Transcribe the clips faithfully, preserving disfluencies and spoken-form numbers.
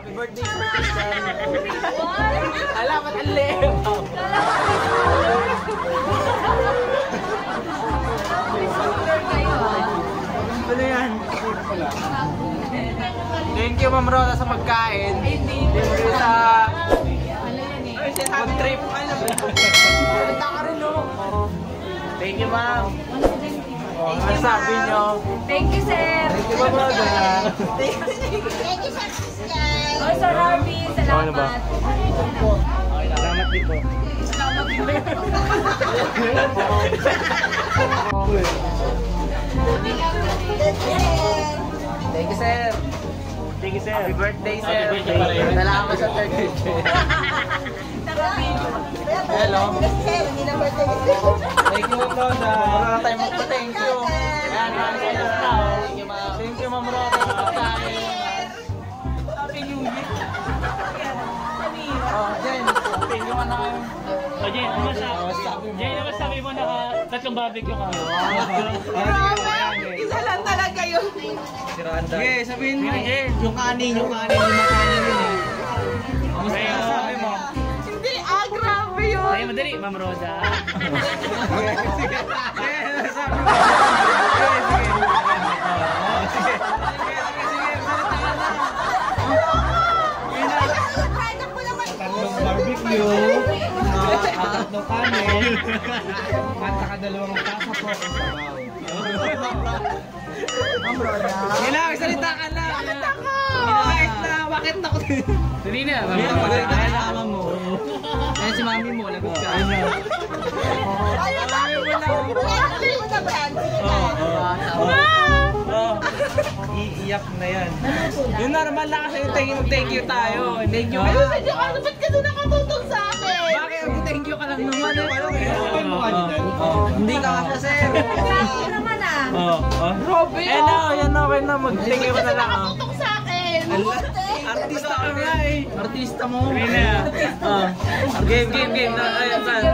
Happy birthday sa Christian. Ala, ba't ang leho? Ano yan? Thank you, Ma'am Roda, sa pagkain. Thank you sa food trip. Punta ka rin, no? Thank you, Ma'am. Ano sabi nyo? Thank you, sir. Thank you, Ma'am Roda. Thank you, Sir Christian. Oh, Sir Harvey, salamat. Salamat din po. Salamat din. Thank you, sir. Thank you, sir. Happy birthday, sir. Salamat sa third birthday. Hello. Hindi na birthday. Thank you, Ma'am Roda. Wala na tayo magpa-thank you. Ayan, ma'am. Thank you, ma'am. Thank you, Ma'am Roda, sa pagkain. Happy New Year. Oh, Jen. Thank you, manang. O, Jen, ano masabi? Jen, ano masabi mo na tatlong barbecue ka? Isa lang talaga yun. Sige, sabihin mo. Jen. Yung kanin, yung kanin, yung makanin yun eh. Kamusta yung sabi mo? Hindi, ah, grabe yun. Ay, madali, Ma'am Roda. Sige, sige. Sige, sabi mo. Sige, sige. Sige, sige, sige. Kaya ko naman. Tatlong barbecue, tatlong kanin, at saka dalawang tasa po ang sabaw. Ma'am Roda. Kailangan, salita ka lang. Bakit ako? Bakit na? Bakit na? Dali na, Ma'am Ayan, Roda. magaling ka kasama mo. Ayan si mami mo, lagot ka. Ayun na. Ayun mo na, Brad. Iiyak na yan. Yung normal na kasi yung thank you, thank you tayo. Thank you. Ayun, medyo ka, ba't ka doon nakatutong sa akin? Bakit? Thank you ka lang naman. Hindi ka kasi sir. Grabe naman ah. Oh, oh. Robby, Eh na, yan na, okay na. Mag-thank you ka na lang. nakatutong sa akin. Artista ka nga eh. Artista mo. Dali na. Oh. Game, game, game. Ayan, saan?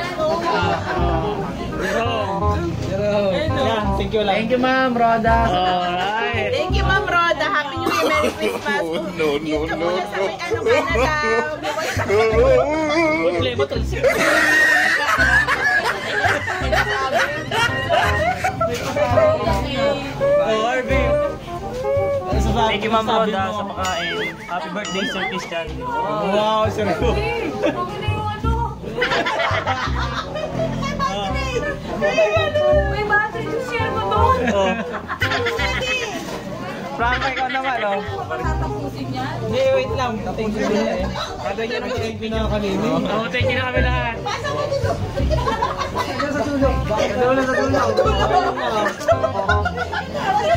Yan, thank you lang. Thank you, Ma'am Roda. Alright. Thank you, Ma'am Roda. Happy New Year, Merry Christmas. No, no, no, no. Sa may ano ka na daw. Problema to. Oh, Arvin. Thank you, Ma'am Roda, sa pagkain. Happy birthday, Sir Christian. Wow, sir. Hey, okay na yung ano. May battery to share mo doon. Oh. Frank, ikaw naman, oh. Tatapusin yan. Hindi, wait lang. Thank you na eh. Kada niya nang thank you na kanini. Oh, thank you na kami lahat. Ito sa tulog. Ito sa tulog.